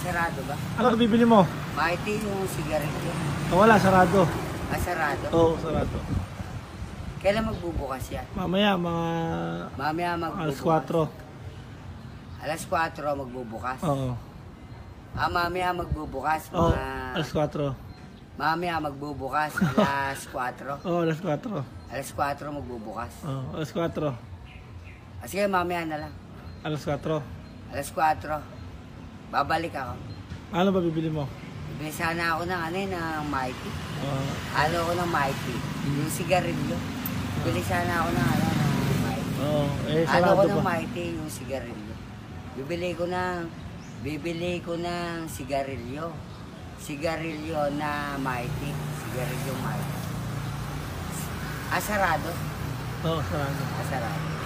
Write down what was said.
sarado ba? Ano ka bibili mo? Mighty yung sigarilyo. Wala, sarado. Ah, sarado? Oo, sarado. Kailan magbubukas yan? Mamaya, mga Mamaya alas magbubukas. 4. Alas 4 magbubukas? Oo. Ah, mamaya magbubukas. Oo, Mga... alas 4. Mamaya magbubukas. Alas 4. Oo, alas 4. Alas 4 magbubukas. Oo, alas 4. Ah, sige, mamaya na lang. Alas 4. Alas 4. Babalik ako. Ano ba bibili mo? Bibili sana ako ng ano ng Mighty. Oo. Ano ako ng Mighty? Yung sigarilyo. Bibili sana ako ng ano ng Mighty. Oo, eh, Ano sarado ko ng ba? Mighty yung sigarilyo. Bibili ko ng sigarilyo. Sigarilyo na Mighty. Sigarilyo Mighty. Asarado. Oo, sarado. Asarado.